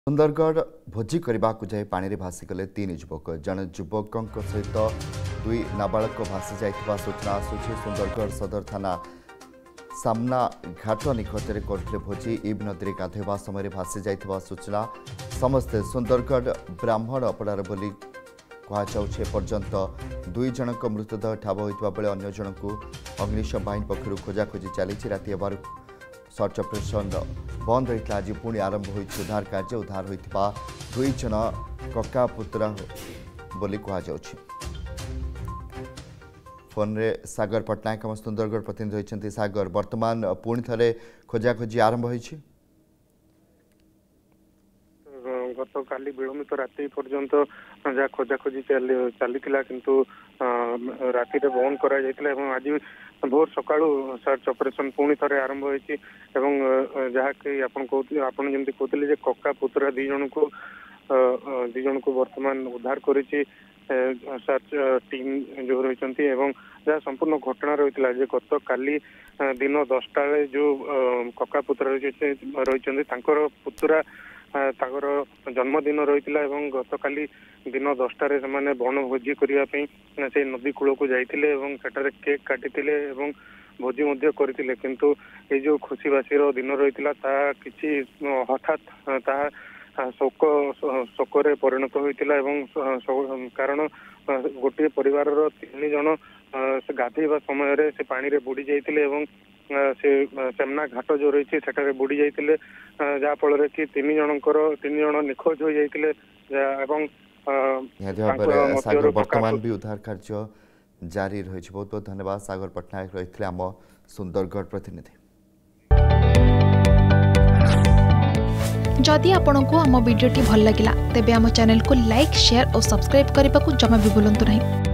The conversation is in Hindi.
सुंदरगढ़ भोजी करने को जाए पानी भासीगले 3 युवक जड़े युवक सहित 2 नाबालक भासी जाइथिबा सूचना आसुछि। सुंदरगढ़ सदर थाना सामना घाट निकट में करते भोजी इब नदी गाधोवा समय भासी जाइथिबा सूचना। समस्ते सुंदरगढ़ ब्राह्मण अपड़ार बोली कहुचे। पर्यंत 2 जनक मृतदेह ठाब होता बेले अन्य जन को अग्निशम बाहिनी पक्षर खोजाखोजी चली। राति हेबार सर्च ऑपरेशन बंद रही। आज पुणी आरंभ हो उद्धार कार्य। उद्धार होता 2 जन कका पुत्र बोली कहुछि। फोन रे सागर पट्टनायक हम सुंदरगढ़ प्रतिनिधि होइछन्ति। सागर, वर्तमान पुणी थे खोजाखोजी आरंभ होइछि। गत काली विलंबित राति पर्यंत जहाँ खोजाखोजी चली किंतु राति बंद करा आज भोर सकाळु सर्च ऑपरेशन पुणी थे आरंभ होइछि। जहाँकि आपन जमती कहते जे कक्का पुतरा 2 जन को वर्तमान उद्धार करिछि सर्च टीम जो रही। जहाँ संपूर्ण घटना रही जे गत काली दिन 10टा जो कक्का पुतरा रही पुतरा ताकर जन्मदिन रही। गत काली दिन 10टारे से वनभोजी करने से नदी कूल को जाते केक काटी भोजी करते किंतु ये जो खुशीबासी दिन रही कि हठात शोक परिणत होता। कारण गोटे परिवार 3 जन गाधेवा समय से पानी रे बुड़ी जाइतिले से सेमना घाट जो रही है बुड़ी जाइतिले जहाँफल कि 3 जन निखोज हो जाइतिले। सागर वर्तमान भी उद्धार कार्य जारी रही। बहुत बहुत धन्यवाद। सागर पट्टनायक रही आम सुंदरगढ़ प्रतिनिधि। जदि आपंक आम भिडी भल लगा तेब आम चैनल को लाइक, शेयर और सब्सक्राइब करने को जमा भी भूलु नहीं।